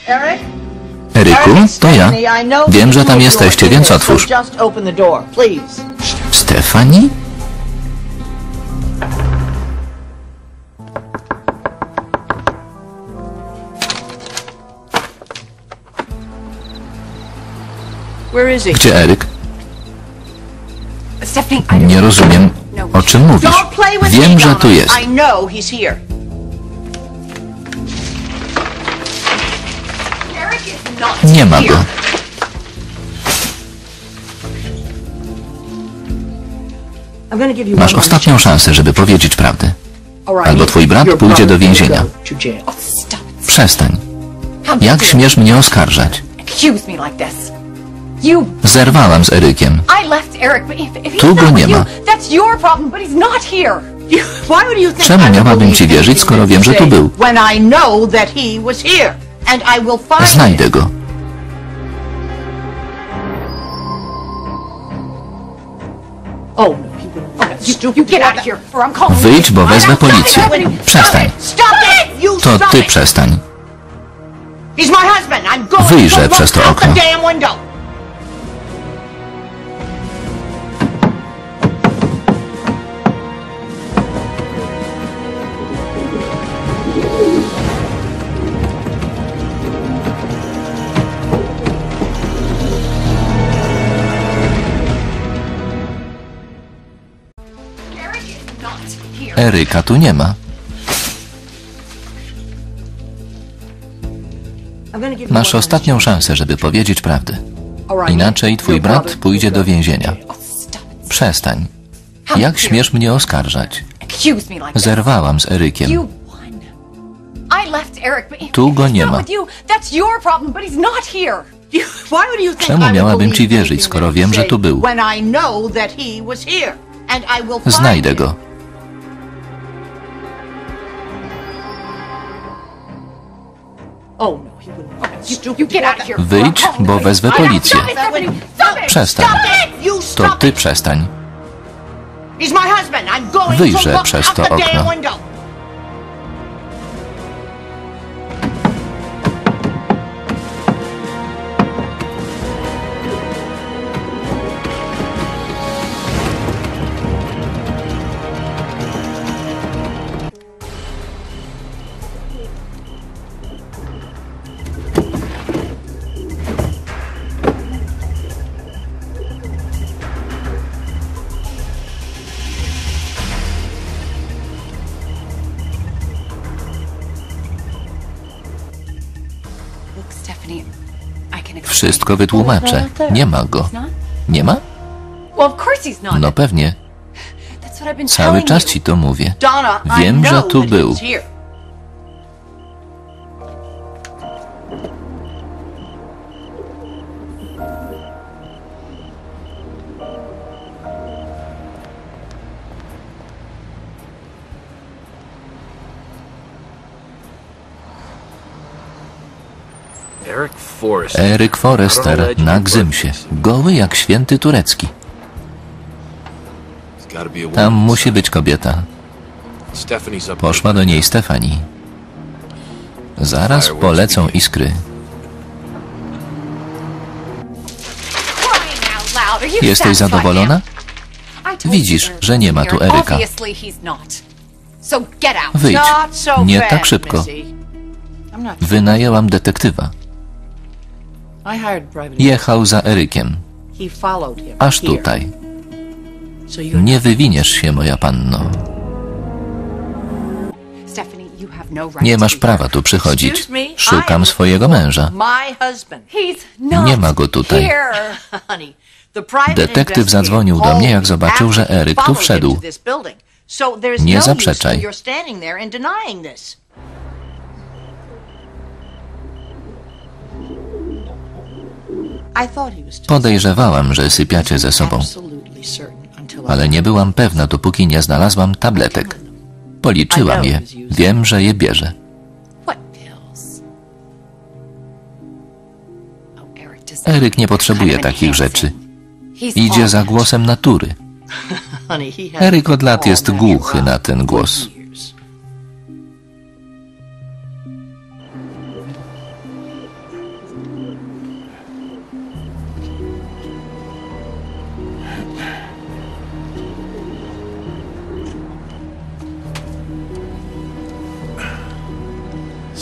Eryku, to ja. Wiem, że tam jesteście, więc otwórz. Stefani? Gdzie Eryk? Nie rozumiem, o czym mówisz. Wiem, że tu jest. Nie ma go. Masz ostatnią szansę, żeby powiedzieć prawdę. Albo twój brat pójdzie do więzienia. Przestań. Jak śmiesz mnie oskarżać? Zerwałam z Erykiem. Tu go nie ma. Czemu miałabym ci wierzyć, skoro wiem, że tu był? Znajdę go. Wyjdź, bo wezmę policję. Przestań. To ty przestań. Wyjrzę przez to okno. Eryka tu nie ma. Masz ostatnią szansę, żeby powiedzieć prawdę. Inaczej twój brat pójdzie do więzienia. Przestań. Jak śmiesz mnie oskarżać? Zerwałam z Erykiem. Tu go nie ma. Czemu miałabym ci wierzyć, skoro wiem, że tu był? Znajdę go. Wyjdź, bo wezwę policję. Przestań. To ty przestań. Wyjrzę przez to okno. Wszystko wytłumaczę. Nie ma go. Nie ma? No pewnie. Cały czas ci to mówię. Wiem, że tu był. Eryk Forrester na Gzymsie, goły jak święty turecki. Tam musi być kobieta. Poszła do niej Stefani. Zaraz polecą iskry. Jesteś zadowolona? Widzisz, że nie ma tu Eryka. Wyjdź. Nie tak szybko. Wynajęłam detektywa. Jechał za Erykiem. Aż tutaj. Nie wywiniesz się, moja panno. Nie masz prawa tu przychodzić. Szukam swojego męża. Nie ma go tutaj. Detektyw zadzwonił do mnie, jak zobaczył, że Eryk tu wszedł. Nie zaprzeczaj. Podejrzewałam, że sypiacie ze sobą, ale nie byłam pewna, dopóki nie znalazłam tabletek. Policzyłam je. Wiem, że je bierze. Eryk nie potrzebuje takich rzeczy. Idzie za głosem natury. Eryk od lat jest głuchy na ten głos.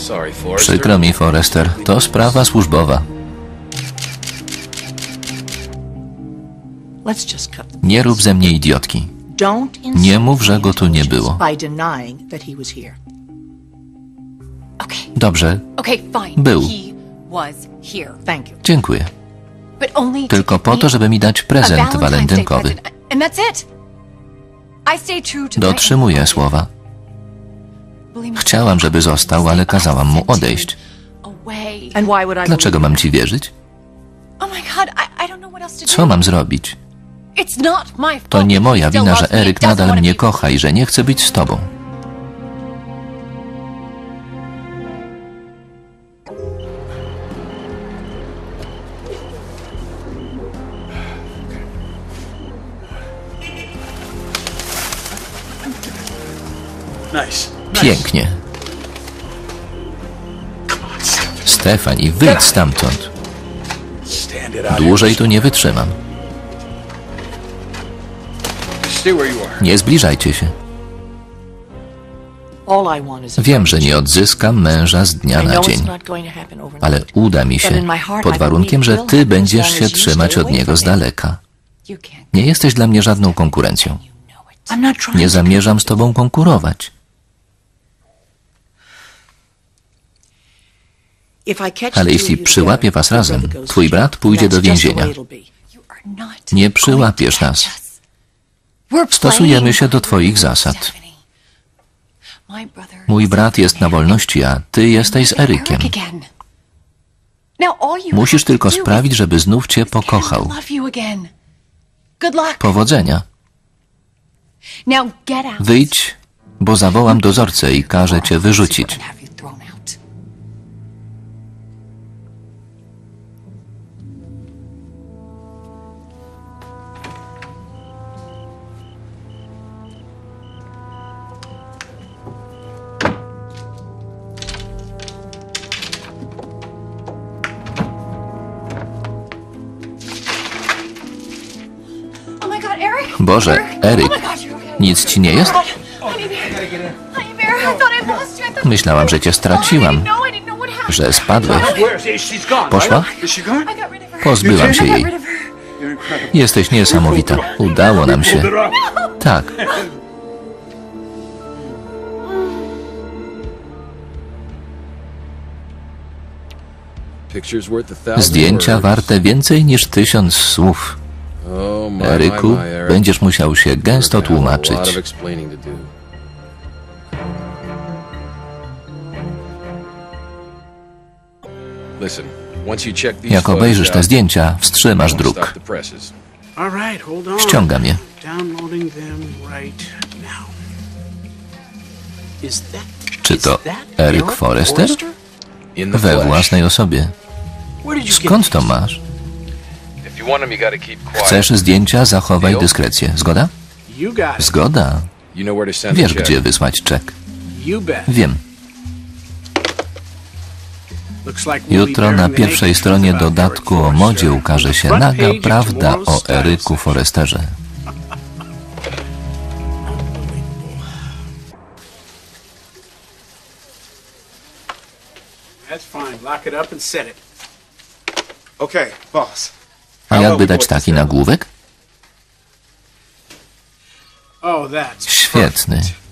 Przykro mi, Forrester, to sprawa służbowa. Nie rób ze mnie idiotki. Nie mów, że go tu nie było. Dobrze, był. Dziękuję. Tylko po to, żeby mi dać prezent walentynkowy. Dotrzymuję słowa. Chciałam, żeby został, ale kazałam mu odejść. Dlaczego mam ci wierzyć? Co mam zrobić? To nie moja wina, że Eryk nadal mnie kocha i że nie chce być z tobą. Pięknie. Stefani, wyjdź stamtąd. Dłużej tu nie wytrzymam. Nie zbliżajcie się. Wiem, że nie odzyskam męża z dnia na dzień, ale uda mi się, pod warunkiem, że ty będziesz się trzymać od niego z daleka. Nie jesteś dla mnie żadną konkurencją. Nie zamierzam z tobą konkurować. Ale jeśli przyłapię was razem, twój brat pójdzie do więzienia. Nie przyłapiesz nas. Stosujemy się do twoich zasad. Mój brat jest na wolności, a ty jesteś z Erykiem. Musisz tylko sprawić, żeby znów cię pokochał. Powodzenia. Wyjdź, bo zawołam dozorcę i każę cię wyrzucić. Boże, Eryk, nic ci nie jest? Myślałam, że cię straciłam, że spadłeś. Poszła? Pozbyłam się jej. Jesteś niesamowita. Udało nam się. Tak. Zdjęcia warte więcej niż 1000 słów. Eryku, będziesz musiał się gęsto tłumaczyć. Jak obejrzysz te zdjęcia, wstrzymasz druk. Ściągam je. Czy to Eryk Forrester? We własnej osobie. Skąd to masz? Chcesz zdjęcia? Zachowaj dyskrecję. Zgoda? Zgoda. Wiesz, gdzie wysłać czek. Wiem. Jutro na pierwszej stronie dodatku o modzie ukaże się naga prawda o Eryku Forresterze. A jakby dać taki nagłówek? Świetny.